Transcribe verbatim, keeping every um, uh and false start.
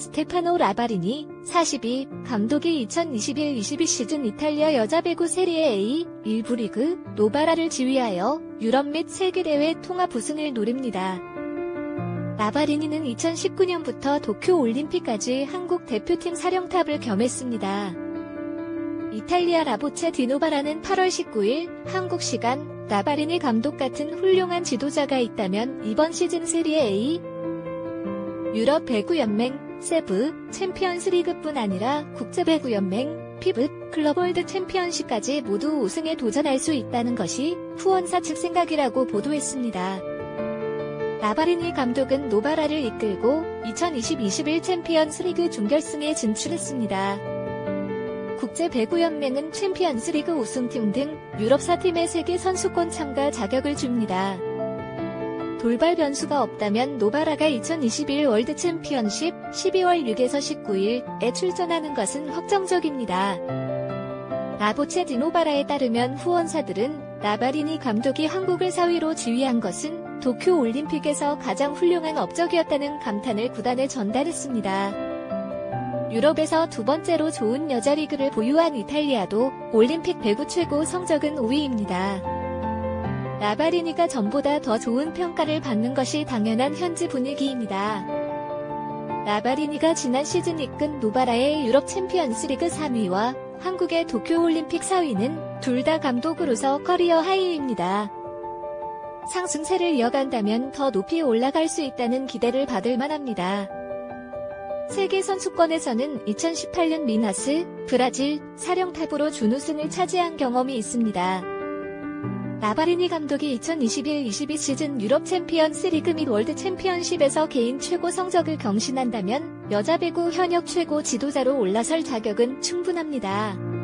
스테파노 라바리니, 사십이, 감독이 이천이십일 이십이 시즌 이탈리아 여자 배구 세리에 A 일 부 리그 노바라를 지휘하여 유럽 및 세계대회 통합 우승을 노립니다. 라바리니는 이천십구 년부터 도쿄올림픽까지 한국 대표팀 사령탑을 겸했습니다. 이탈리아 라보체 디노바라는 팔월 십구일 한국 시간 라바리니 감독 같은 훌륭한 지도자가 있다면 이번 시즌 세리에 A 유럽 배구연맹 세브 챔피언스리그뿐 아니라 국제배구연맹 피브 클럽 월드 챔피언십까지 모두 우승에 도전할 수 있다는 것이 후원사 측 생각이라고 보도했습니다. 라바리니 감독은 노바라를 이끌고 이천이십 이십일 챔피언스리그 준결승에 진출했습니다. 국제배구연맹은 챔피언스리그 우승팀 등 유럽 사 팀의 세계 선수권 참가 자격을 줍니다. 돌발 변수가 없다면 노바라가 이천이십일 월드 챔피언십 십이월 육에서 십구일에 출전하는 것은 확정적입니다. 라보체 디노바라에 따르면 후원사들은 라바리니 감독이 한국을 사 위로 지휘한 것은 도쿄올림픽에서 가장 훌륭한 업적이었다는 감탄을 구단에 전달했습니다. 유럽에서 두 번째로 좋은 여자 리그를 보유한 이탈리아도 올림픽 배구 최고 성적은 오 위입니다. 라바리니가 전보다 더 좋은 평가를 받는 것이 당연한 현지 분위기입니다. 라바리니가 지난 시즌 이끈 노바라의 유럽 챔피언스리그 삼 위와 한국의 도쿄올림픽 사 위는 둘 다 감독으로서 커리어 하이입니다. 상승세를 이어간다면 더 높이 올라갈 수 있다는 기대를 받을 만합니다. 세계 선수권에서는 이천십팔 년 미나스, 브라질, 사령탑으로 준우승을 차지한 경험이 있습니다. 라바리니 감독이 이천이십일 이십이 시즌 유럽 챔피언스 리그 및 월드 챔피언십에서 개인 최고 성적을 경신한다면 여자 배구 현역 최고 지도자로 올라설 자격은 충분합니다.